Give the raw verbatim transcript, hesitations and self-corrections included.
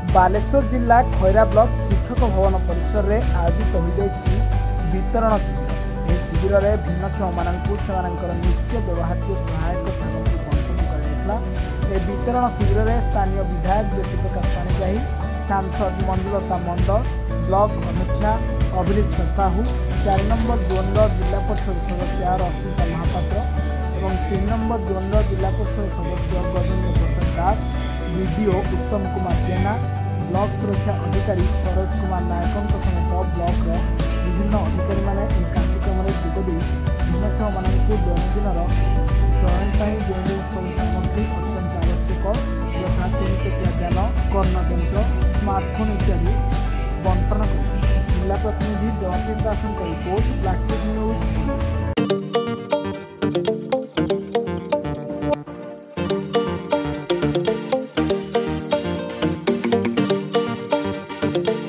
बालेश्वर जिला खैरा ब्लॉक शिक्षक भवन परिसर में आयोजित हो वितरण शिविर। यह शिविर में भिन्नक्षम मानू से नित्य व्यवहार्य सहायक सामग्री बंटन कर वितरण शिविर में स्थानीय विधायक ज्योति प्रकाश पाणिग्राही, सांसद मंजुलता मंडल, ब्लॉक अध्यक्षा अभिलिप्त साहू, चार नंबर जोन जिला परिषद सदस्य रश्मिता महापात्र और तीन नंबर जोन जिला परिषद सदस्य गजेंद्र प्रसाद दास, वीडीओ उत्तम कुमार जेना, ब्लॉक सुरक्षा अधिकारी सरोज कुमार नायक समेत ब्लॉक विभिन्न अधिकारी मैंने कार्यक्रम में जोगदे भिन्नक्षम मानू दैनंदिन चयन जो सब सामग्री अत्यंत आवश्यक यथा तीन चकिया जान, कर्णयंत्र, स्मार्टफोन इत्यादि बंटन कर जिला प्रतिनिधि Debashish Das report black news. Thank you.